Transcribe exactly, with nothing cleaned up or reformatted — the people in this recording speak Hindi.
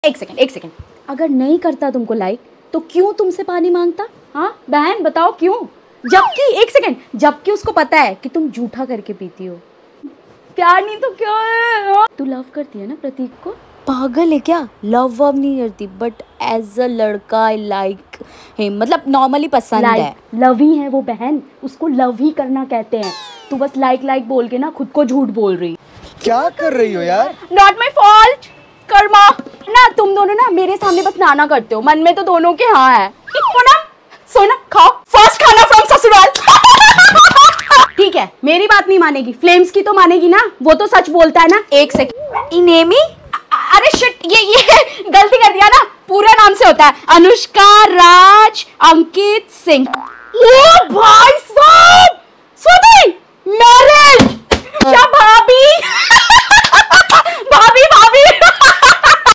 एक सेकंड एक सेकंड, अगर नहीं करता तुमको लाइक तो क्यों तुमसे पानी मांगता? हाँ बहन बताओ क्यों? जबकि एक सेकंड, जबकि उसको पता है कि तुम जूठा करके पीती हो। प्यार नहीं तो क्या है? हाँ? तू लव करती है ना प्रतीक को? पागल है क्या? लव वव नहीं करती, बट एज अ लड़का आई लाइक हिम, मतलब नॉर्मली पसंद like, है। लव ही है वो बहन, उसको लव ही करना कहते हैं। तू बस लाइक लाइक बोल के ना खुद को झूठ बोल रही। क्या कर रही हो यार? नॉट माई फॉल्ट कर्मा ना, तुम दोनों ना मेरे सामने बस नाना करते हो, मन में तो दोनों के हाँ है। सोना सोना खाओ फर्स्ट खाना फ्रॉम ससुराल। ठीक है मेरी बात नहीं मानेगी, फ्लेम्स की तो मानेगी ना, वो तो सच बोलता है ना। एक सेकंड, इनेमी, अरे शिट, ये ये गलती कर दिया ना, पूरा नाम से होता है अनुष्का राज अंकित सिंह। ओ भाई साहब, सोनी मैरिज भाभी।